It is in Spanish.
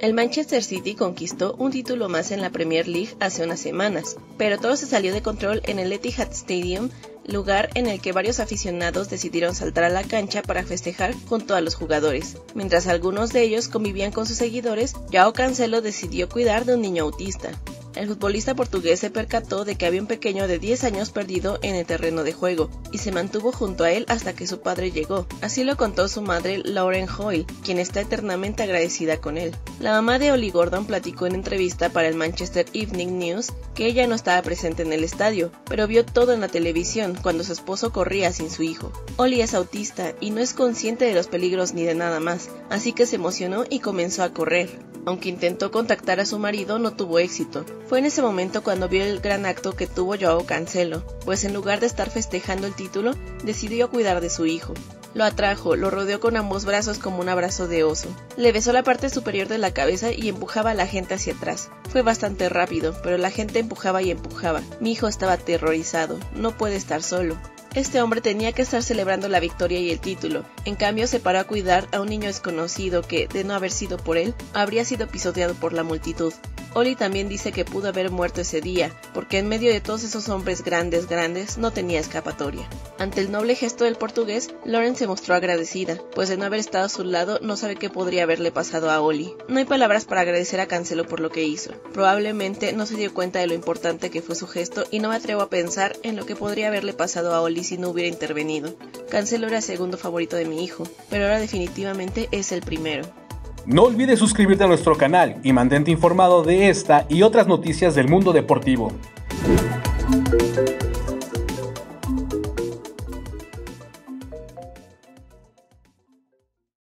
El Manchester City conquistó un título más en la Premier League hace unas semanas, pero todo se salió de control en el Etihad Stadium, lugar en el que varios aficionados decidieron saltar a la cancha para festejar junto a los jugadores. Mientras algunos de ellos convivían con sus seguidores, João Cancelo decidió cuidar de un niño autista. El futbolista portugués se percató de que había un pequeño de 10 años perdido en el terreno de juego y se mantuvo junto a él hasta que su padre llegó. Así lo contó su madre Lauren Hoyle, quien está eternamente agradecida con él. La mamá de Ollie Gordon platicó en entrevista para el Manchester Evening News que ella no estaba presente en el estadio, pero vio todo en la televisión cuando su esposo corría sin su hijo. Ollie es autista y no es consciente de los peligros ni de nada más, así que se emocionó y comenzó a correr. Aunque intentó contactar a su marido, no tuvo éxito. Fue en ese momento cuando vio el gran acto que tuvo João Cancelo, pues en lugar de estar festejando el título, decidió cuidar de su hijo. Lo atrajo, lo rodeó con ambos brazos como un abrazo de oso. Le besó la parte superior de la cabeza y empujaba a la gente hacia atrás. Fue bastante rápido, pero la gente empujaba y empujaba. Mi hijo estaba aterrorizado, no puede estar solo. Este hombre tenía que estar celebrando la victoria y el título. En cambio, se paró a cuidar a un niño desconocido que, de no haber sido por él, habría sido pisoteado por la multitud. Ollie también dice que pudo haber muerto ese día, porque en medio de todos esos hombres grandes, no tenía escapatoria. Ante el noble gesto del portugués, Lauren se mostró agradecida, pues de no haber estado a su lado, no sabe qué podría haberle pasado a Ollie. No hay palabras para agradecer a Cancelo por lo que hizo. Probablemente no se dio cuenta de lo importante que fue su gesto y no me atrevo a pensar en lo que podría haberle pasado a Ollie si no hubiera intervenido. Cancelo era el segundo favorito de mi hijo, pero ahora definitivamente es el primero. No olvides suscribirte a nuestro canal y mantente informado de esta y otras noticias del mundo deportivo.